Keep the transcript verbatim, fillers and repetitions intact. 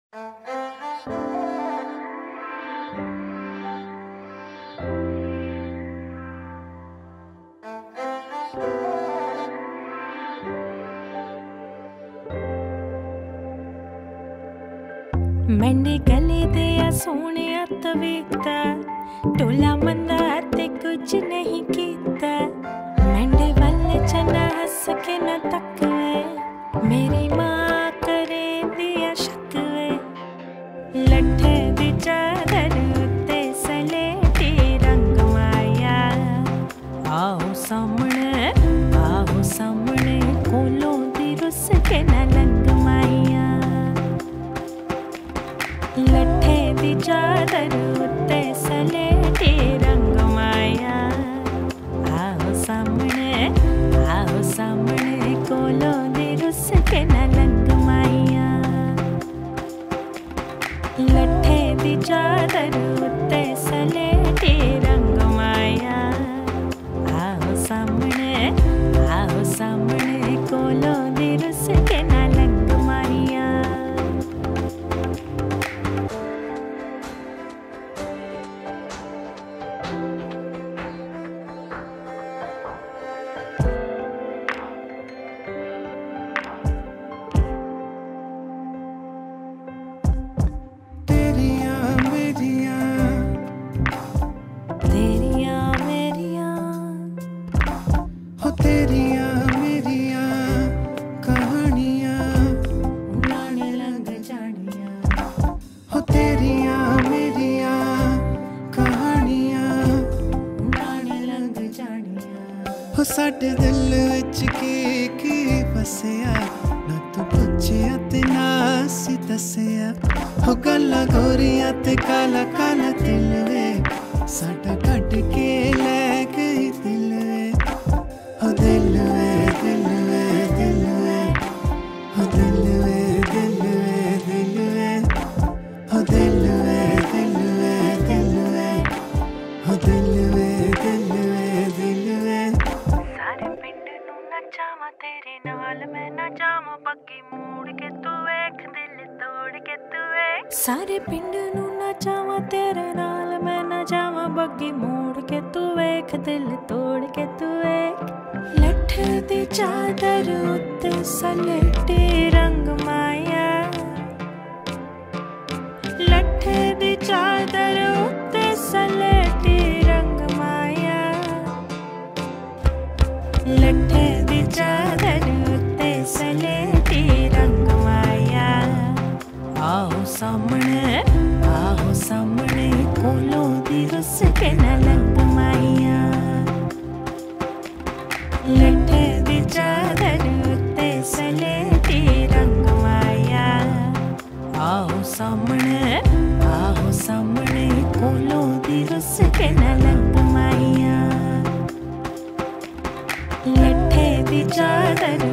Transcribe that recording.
मैंने गले दिया सोने तवीता टोला मंदा ते कुछ नहीं कीता मैंने वाले चना हंस के न तकवे मेरी माँ करे दिया शकवे लट्ठे दी चादर उत्ते सलेटी रंग माया आओ सामने आओ सामने कोलों दी रुस के न लंग माया लट्ठे दी चादर उत्ते सलेटी रंग माया आओ सामने आओ सामने कोलों दी रुस के न लंग माया लट्ठे दी चादर उत्ते सलेटी रंग माया आओ सामने आओ सामने कोलों दी रुस के न लंग माया हो साडे दिल विच की की बसिया ना तू पुछया ते ना सी दसिया हो गल्लां गोरियां ते काला काला दिल वे साडा कट के ले गई दिल वे हो दिल वे दिल वे दिल वे हो दिल वे दिल वे दिल वे हो दिल वे दिल वे दिल वे हो दिल वे दिल वे दिल वे जावा तेरे नाल मैं ना जावा बग्गी मोड़ के तू वेख दिल तोड़ के तू वेख सारे पिंड नू ना जावा तेरे नाल मैं ना जावा बग्गी मोड़ के तू वेख दिल तोड़ के तू वेख लट्ठ दी चादर उत्ते सलेटी रंग माया लट्ठ दी चादर उत्ते सलेटी रंग माया लट्ठे दी चादर उत्ते सलेटी रंग माया आओ सामने आओ सामने कोलों दी रुस के न लंग माया लट्ठे दी चादर उत्ते सलेटी रंग माया आओ सामने आओ सामने कोलों दी रुस के न लंग माया लट्ठे दी चादर